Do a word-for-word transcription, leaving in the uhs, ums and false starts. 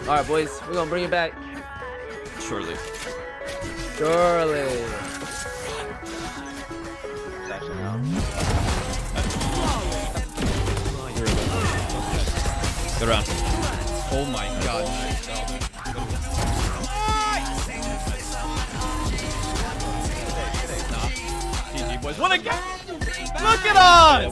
All right, boys, we're gonna bring it back. Surely. Surely. Good round. Oh my god. G G boys. What a game! Look at us!